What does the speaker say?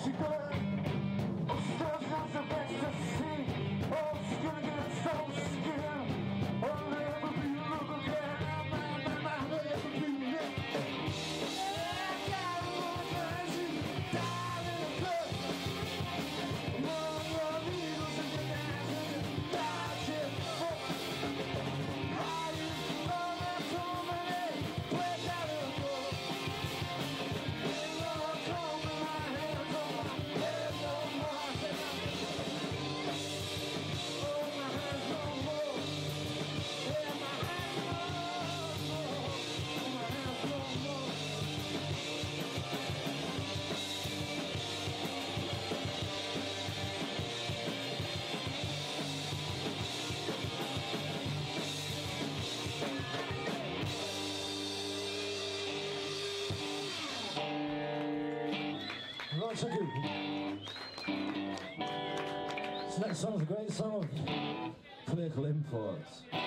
she got still lots of ecstasy. Oh, she's gonna get so scared. I'll never be look again. I'll never be lit. I got a woman crazy, died in the blood. Among your needles and your knives and your dodges. I used to love that so many. Break out of the book. They love combing my hands on my head no more. Oh, my hands no more. Yeah, my hands no more. Oh, my hands no more. Right, thank you. This next song is a great song of political import.